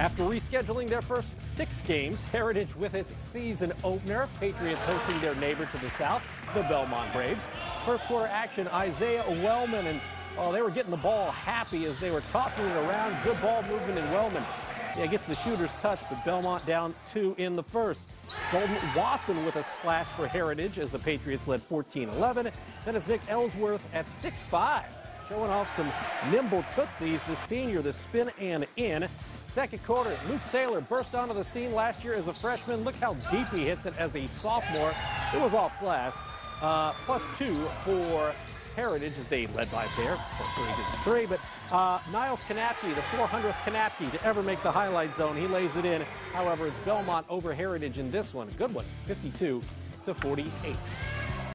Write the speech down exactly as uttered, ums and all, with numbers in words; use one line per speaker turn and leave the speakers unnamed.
After rescheduling their first six games, Heritage with its season opener, Patriots hosting their neighbor to the south, the Bellmont Braves. First quarter action, Isaiah Wellman, and oh, they were getting the ball happy as they were tossing it around. Good ball movement in Wellman. Yeah, gets the shooter's touch, but Bellmont down two in the first. Golden Wasson with a splash for Heritage as the Patriots led fourteen eleven. Then it's Nick Ellsworth at six five. Showing off some nimble tootsies, the senior, the spin and in. Second quarter, Luke Saylor burst onto the scene last year as a freshman. Look how deep he hits it as a sophomore. It was off glass. Uh, plus two for Heritage as they led by a pair. Plus three to three, but uh, Niles Kanapke, the four hundredth Kanapke to ever make the highlight zone. He lays it in. However, it's Bellmont over Heritage in this one. Good one, fifty-two to forty-eight.